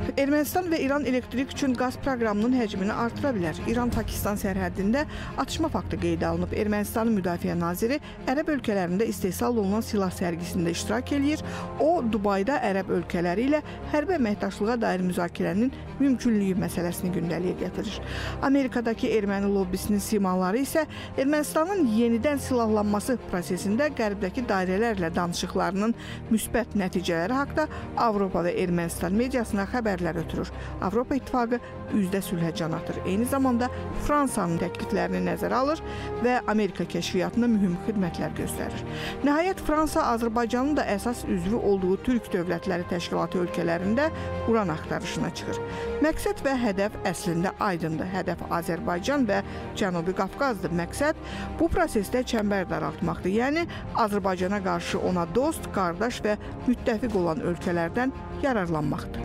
Ermənistan və İran elektrik üçün qaz proqramının həcmini artıra bilər. İran-Pakistan sərhəddində atışma faktı qeydə alınıb. Ermənistanın müdafiə naziri ərəb ölkələrində istehsal olunan silah sərgisində iştirak edir. O, Dubayda ərəb ölkələri ilə hərbi əməkdaşlığa dair müzakirənin mümkünlüyü məsələsini gündəliyə gətirir. Amerikadakı erməni lobbisinin simaları isə Ermənistanın yenidən silahlanması prosesində qərbdəki dairələrlə danışıqlarının müsbət nəticələri haqda Avropa və Ermənistan mediasına xəbərlər ötürür. Avropa İttifaqı üzdə sülhə can atır. Eyni zamanda Fransanın təkliflərini nəzərə alır və Amerika kəşfiyyatına mühüm xidmətlər göstərir. Nəhayət, Fransa Azərbaycanın da əsas üzvü olduğu Türk Dövlətləri Təşkilatı ölkələrində uran axtarışına çıxır. Məqsəd və hədəf əslində aydındır. Hədəf Azərbaycan və Cənubi Qafqazdır. Məqsəd bu prosesdə çəmbər daraltmaqdır. Yəni, Azərbaycana qarşı ona dost, qardaş və müttəfiq olan ölkələrdən yararlanmaqdır.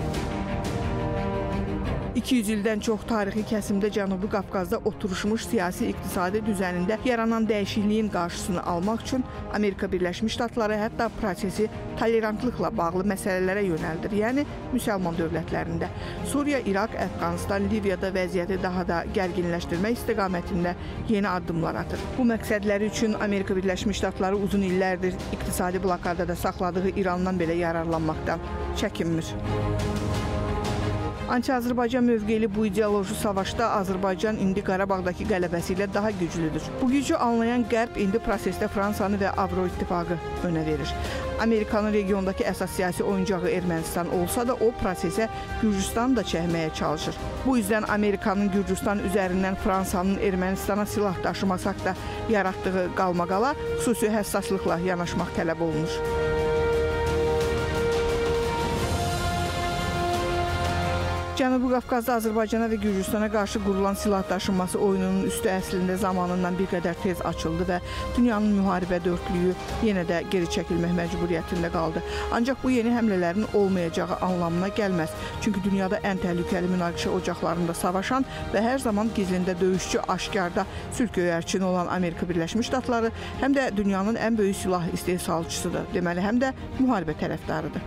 200 ildən çox tarixi kəsimdə Cənubi Qafqazda oturuşmuş siyasi-iqtisadi düzənində yaranan dəyişikliyin qarşısını almaq üçün Amerika Birləşmiş Ştatları hətta prosesi tolerantlıqla bağlı məsələlərə yönəldir, yəni müsəlman dövlətlərində. Suriya, İraq, Əfqanistan, Liviyada vəziyyəti daha da gərginləşdirmək istiqamətində yeni addımlar atır. Bu məqsədləri üçün Amerika Birləşmiş Ştatları uzun illərdir iqtisadi blokadada saxladığı İrandan belə yararlanmaqdan çəkinmir. Anti-Azərbaycan mövqeyli bu ideoloji savaşda Azərbaycan indi Qarabağdakı qələbəsi ilə daha güclüdür. Bu gücü anlayan Qərb indi prosesdə Fransanı və Avro-İttifaqı önə verir. Amerikanın regiondakı əsas siyasi oyuncağı Ermənistan olsa da o prosesə Gürcüstanı da çəkməyə çalışır. Bu yüzden Amerikanın Gürcüstan üzərindən Fransanın Ermənistana silah daşıması haqda yaratdığı qalmaqala xüsusi həssaslıqla yanaşmaq tələb olunur. Cənubi Qafqazda Azərbaycana və Gürcüstana qarşı qurulan silah daşınması oyununun üstü əslində zamanından bir qədər tez açıldı və dünyanın müharibə dörtlüyü yenə də geri çəkilmək məcburiyyətində qaldı. Ancaq bu yeni həmlələrin olmayacağı anlamına gəlməz. Çünki dünyada ən təhlükəli münaqişə ocaqlarında savaşan və hər zaman gizlində döyüşçü, aşkarda sülh göyərçini olan Amerika Birləşmiş Ştatları həm də dünyanın ən böyük silah istehsalçısıdır. Deməli, həm də müharibə tərəfdarıdır.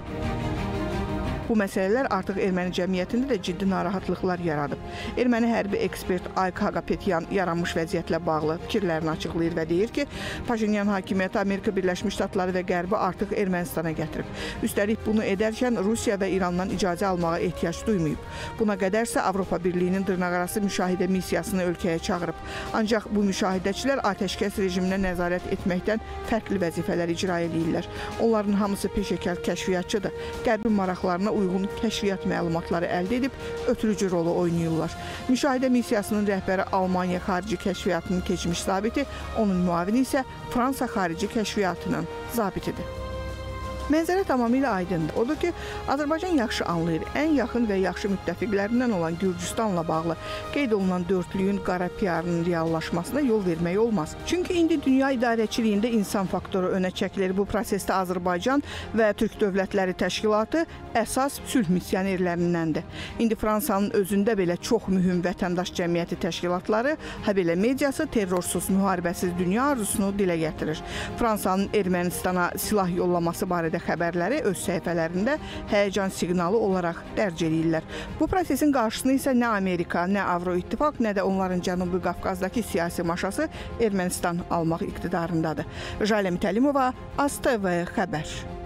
Bu məsələlər artıq erməni cəmiyyətində də ciddi narahatlıqlar yaradıb. Erməni hərbi ekspert Ayk Haqapetyan yaranmış vəziyyətlə bağlı fikirlərini açıqlayır və deyir ki, Paşinyan hakimiyyəti Amerika Birləşmiş Ştatları və Qərbi artıq Ermənistana gətirib. Üstəlik bunu edərkən Rusiya və İrandan icazə almağa ehtiyac duymayıb. Buna qədərsə Avropa Birliyinin dırnaqarası müşahidə missiyasını ölkəyə çağırıb. Ancaq bu müşahidəçilər atəşkəs rejiminə nəzarət etməkdən fərqli vəzifələr icra edirlər. Onların hamısı peşəkar kəşfiyyatçıdır. Qərbin maraqlarına uyğun kəşfiyyat məlumatları əldə edib ötürücü rolu oynayırlar. Müşahidə missiyasının rəhbəri Almaniya xarici kəşfiyyatının keçmiş zabiti, onun müavini isə Fransa xarici kəşfiyyatının zabitidir. Mənzərə tamamilə aydındır. Odur ki, Azərbaycan yaxşı anlayır. Ən yaxın və yaxşı müttəfiqlərindən olan Gürcüstanla bağlı qeyd olunan dörtlüyün qara piyarının reallaşmasına yol vermək olmaz. Çünki indi dünya idarəçiliyində insan faktoru önə çəkilir. Bu prosesdə Azərbaycan və Türk Dövlətləri Təşkilatı əsas sülh missionerlərindəndir. İndi Fransanın özündə belə çox mühüm vətəndaş cəmiyyəti təşkilatları, belə mediası terrorsuz, müharibəsiz dünya arzusunu dilə gətirir. Fransanın Ermənistana silah yollaması barədə xəbərləri öz səhifələrində həyəcan siqnalı olaraq dərc edirlər. Bu prosesin qarşısını isə nə Amerika, nə Avro-İttifaq, nə də onların Cənubi Qafqazdakı siyasi maşası Ermənistan almaq iqtidarındadır. Jalə Mütəllimova, AzTV xəbər.